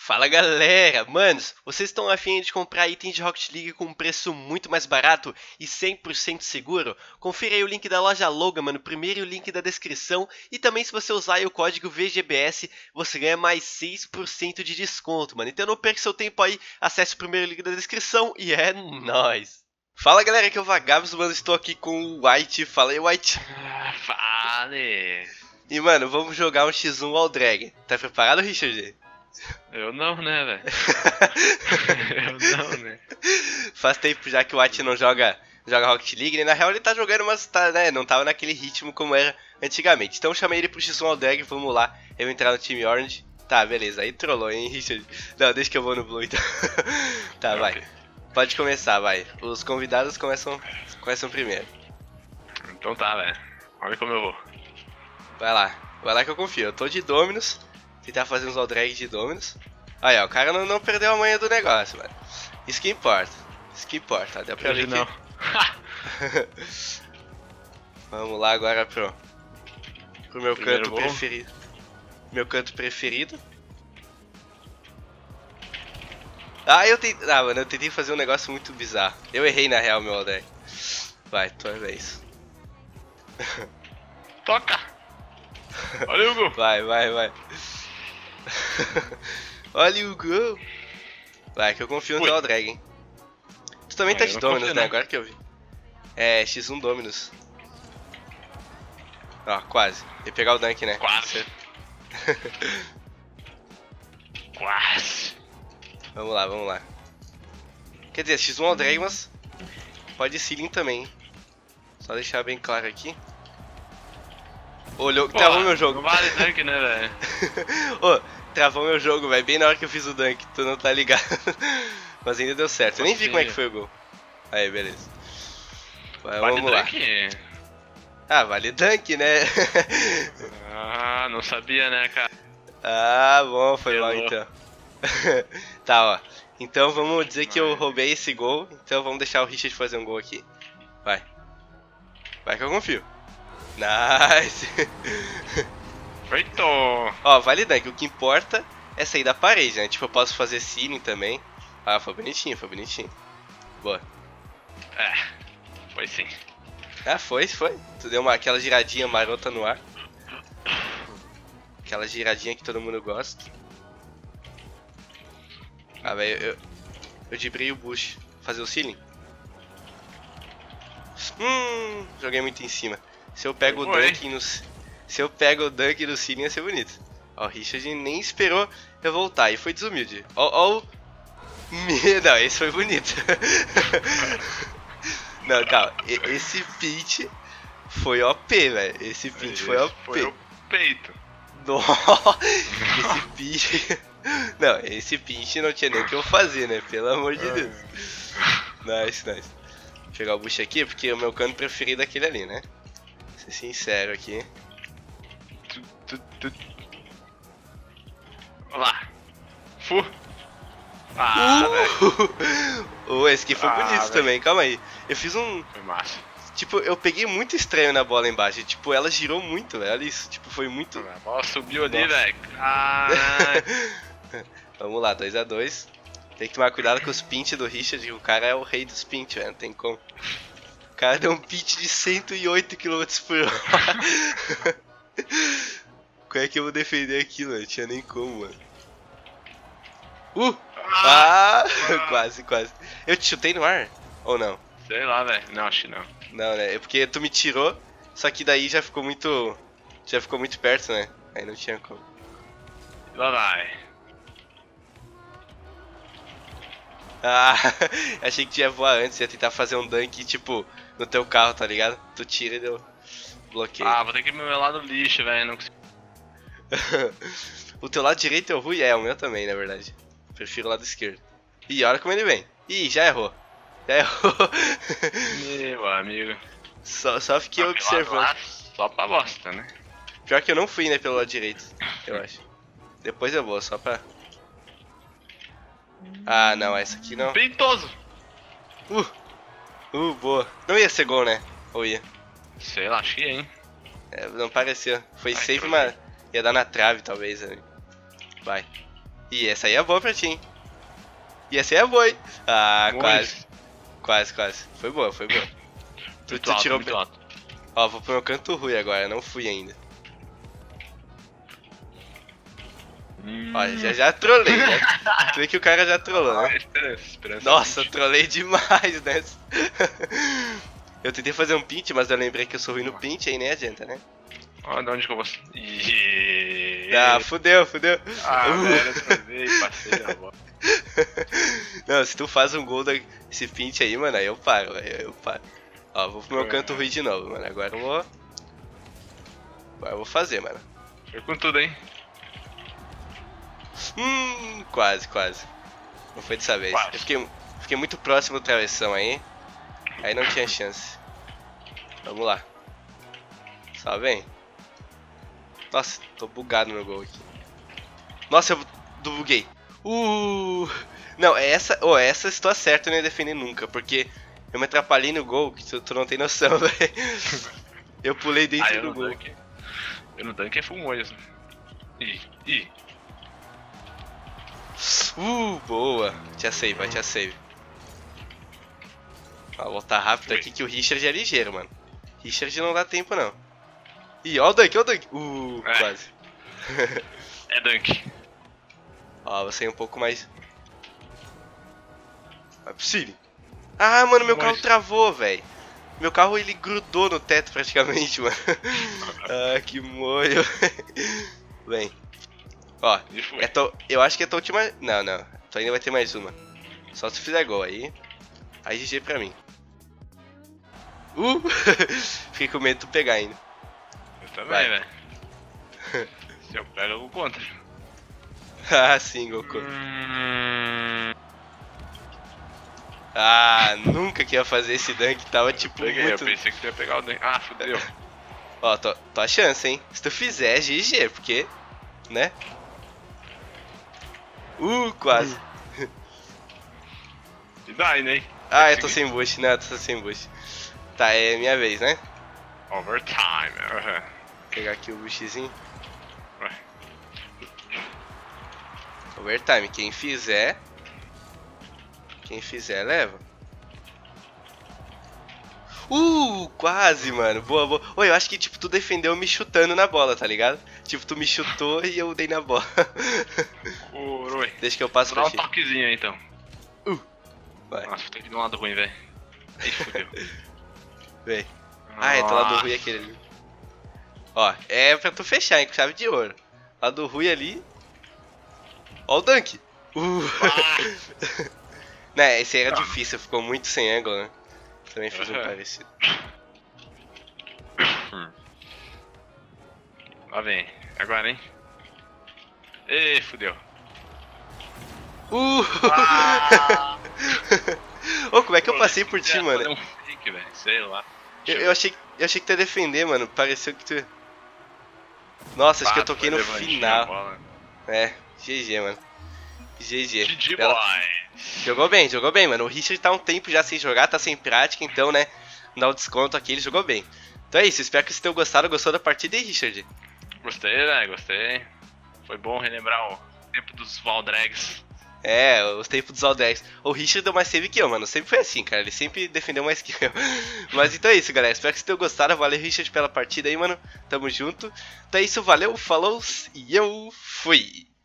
Fala galera, manos, vocês estão afim de comprar itens de Rocket League com um preço muito mais barato e 100% seguro? Confira aí o link da loja Logan, mano, primeiro o link da descrição e também se você usar aí o código VGBS, você ganha mais 6% de desconto, mano. Então não perca seu tempo aí, acesse o primeiro link da descrição e é nóis! Fala galera, aqui é o Vagabos, mano, estou aqui com o White, fala aí White. Fale! E mano, vamos jogar um x1 All Drag, tá preparado Richard? Eu não, né, velho? Eu não, né? Faz tempo já que o White não joga Rocket League, né? Na real ele tá jogando, mas tá, né? Não tava naquele ritmo como era antigamente. Então eu chamei ele pro X1 All Drag, vamos lá. Eu vou entrar no time Orange. Tá, beleza, aí trollou, hein, Richard? Não, deixa que eu vou no Blue então. Tá, Okay. vai. Pode começar, vai. Os convidados começam primeiro. Então tá, velho. Olha como eu vou. Vai lá que eu confio. Eu tô de Dominus. Tentar fazer uns All Drag de Dominus. Aí, ó, o cara não perdeu a manha do negócio, mano. Isso que importa. Deu pra ver Hoje não. que... Vamos lá agora pro meu Primeiro canto gol. preferido. Meu canto preferido. Mano, eu tentei fazer um negócio muito bizarro. Eu errei na real, meu All Drag. Vai, tua vez. Toca! Olha o gol! Vai. Olha o gol. Vai, que eu confio no teu All Drag, hein. Tu também tá Eu de não Dominus, confio, né? não. Agora que eu vi. É, X1 Dominus. Ó, quase. Ia pegar o Dunk, né? Quase. Quase. Vamos lá. Quer dizer, X1 All Drag, mas pode Ceiling também, hein? Só deixar bem claro aqui. Olhou, Pô, travou meu jogo. Não vale dunk, né, velho? Ô, travou meu jogo, velho, bem na hora que eu fiz o Dunk, tu não tá ligado. Mas ainda deu certo, eu nem vi como é que foi o gol. Aí, beleza. Vai, Vale vamos lá. dunk? Ah, vale Dunk, né? Ah, não sabia, né, cara? Ah, bom, foi mal Pelou. então. Tá, ó. Então vamos dizer que eu roubei esse gol, então vamos deixar o Richard fazer um gol aqui. Vai que eu confio. Nice. Feito! Ó, vale Dunk, o que importa é sair da parede, né? Tipo, eu posso fazer ceiling também. Ah, foi bonitinho. Boa. É, foi sim. Ah, foi. Tu deu aquela giradinha marota no ar. Aquela giradinha que todo mundo gosta. Ah, velho, eu dibrei o bush. Fazer o ceiling? Joguei muito em cima. Se eu pego o Dunk no... Se eu pego o Dunk no ceiling ia ser bonito. Ó, o Richard nem esperou eu voltar e foi desumilde. Ó o... Não, esse foi bonito. Não, calma. Esse pitch foi OP, velho. Esse pitch foi OP. Foi o peito. Nossa, esse pitch... Não, esse pitch não tinha nem o que eu fazer, né? Pelo amor de Deus. Nice. Vou pegar o bush aqui porque o meu canto preferido é aquele ali, né? Vou ser sincero aqui. Olha lá. Fu. Ah, velho. Esse aqui foi bonito velho. também, calma aí. Eu fiz um... Foi massa. Tipo, eu peguei muito estranho na bola embaixo. Tipo, ela girou muito, velho. Olha isso. Tipo, foi muito... A bola subiu ali, Nossa. velho. Caralho. Vamos lá, 2x2. Tem que tomar cuidado com os pinch do Richard. O cara é o rei dos pinch, velho. Não tem como. O cara deu um pinch de 108 km por hora. Como é que eu vou defender aquilo? Não tinha nem como, mano. Quase. Eu te chutei no ar? Ou não? Sei lá, velho. Não, acho que não. Não, né? É porque tu me tirou, só que daí já ficou muito perto, né? Aí não tinha como. Lá vai. Ah, achei que tu ia voar antes, ia tentar fazer um dunk, tipo, no teu carro, tá ligado? Tu tira e deu bloqueio. Ah, vou ter que ir pro meu lado lixo, velho. Não consigo. O teu lado direito é o ruim? É, o meu também, na verdade. Prefiro o lado esquerdo. Ih, olha como ele vem. Ih, já errou. Meu amigo. Só fiquei Mas pelo lado observando. lá, só pra bosta, né? Pior que eu não fui, né, pelo lado direito, eu acho. Depois eu vou, só pra... Ah, não, essa aqui não. Peitoso! Boa. Não ia ser gol, né? Ou ia? Sei lá, acho que é, hein? É, não pareceu. Foi Ai, save, trouxe. mas ia dar na trave, talvez. Vai. E essa aí é boa pra ti, hein? E essa aí é boa, hein? Ah, Muito. quase. Foi boa. Tu Muito alto, tirou muito bem. alto. Ó, vou pro meu canto ruim agora, não fui ainda. Ó, já trolei, né? Tu vê que o cara já trollou, né? Esperança. Nossa, trolei demais nessa. Eu tentei fazer um pinch, mas eu lembrei que eu sou ruim no pinch, aí nem adianta, né? Ó, de onde que eu vou... Ah, fudeu. Velho, eu travei, passei na bola. Não, se tu faz um gol desse pinch aí, mano, aí eu paro, velho, eu paro. Ó, vou pro meu canto ruim de novo, mano, agora eu vou fazer, mano. Foi com tudo, hein? Quase. Não foi dessa vez. Quase. Eu fiquei muito próximo do travessão aí não tinha chance. Vamos lá. Só vem. Nossa, tô bugado no meu gol aqui. Nossa, eu buguei. Não, essa se tu acerta eu não ia defender nunca, porque eu me atrapalhei no gol, que tu não tem noção, velho. Eu pulei dentro do gol. Eu no tanque é full molhas. Ih. Boa. Tinha save. Ó, voltar rápido aqui que o Richard é ligeiro, mano. Richard não dá tempo, não. Ih, ó o dunk. Quase. É dunk. Ó, você é um pouco mais... Não é possível. Ah, mano, meu carro travou, velho. Meu carro, ele grudou no teto praticamente, mano. Ah, que molho. Bem. Ó, eu acho que é tua última... Não. Tu ainda vai ter mais uma. Só se fizer gol aí. Aí GG pra mim. Fiquei com medo de tu pegar ainda. Eu também, velho. Se eu pego, eu vou contra. Ah, sim, Goku. Ah, nunca que ia fazer esse dunk, tava tipo Peguei, muito... eu pensei que tu ia pegar o dunk. Ah, fudeu. Ó, tua chance, hein. Se tu fizer, GG, porque... Né? Quase. E daí, né? Ah, eu tô sem boost, né? Tô sem boost. Tá, é minha vez, né? Overtime. Vou pegar aqui o boostzinho. Overtime, quem fizer leva. Quase, mano. Boa. Oi, eu acho que tipo tu defendeu me chutando na bola, tá ligado? Tipo, tu me chutou e eu dei na bola. Coroi. Deixa que eu passo Vou pra dar ti. um toquezinho aí, então. Vai. Nossa, vou ter que ir de um lado ruim, velho. Aí fudeu. Vem. Ah, é, teu lado ruim é aquele ali. Ó, é pra tu fechar, hein, com chave de ouro. Lado ruim ali. Ó o dunk. Né, esse aí era difícil, ficou muito sem ângulo, né? Também fiz um parecido. Lá vem. Agora, hein? Ê, fudeu. Ô, como é que eu passei por ti, mano? Fazer um fake, velho. Sei lá. Eu achei que tu ia defender, mano. Pareceu que tu... Nossa, acho que eu toquei no final. É, GG, mano. GG. Jogou bem, mano. O Richard tá um tempo já sem jogar, tá sem prática, então, né? Dá um desconto aqui, ele jogou bem. Então é isso, espero que vocês tenham gostado. Gostou da partida aí, Richard? Gostei, velho, gostei. Foi bom relembrar o tempo dos Valdrags. É, os tempos dos Aldex. O Richard deu mais save que eu, mano. Sempre foi assim, cara. Ele sempre defendeu mais que eu. Mas então é isso, galera. Espero que vocês tenham gostado. Valeu, Richard, pela partida aí, mano. Tamo junto. Então é isso, valeu, falou e eu fui.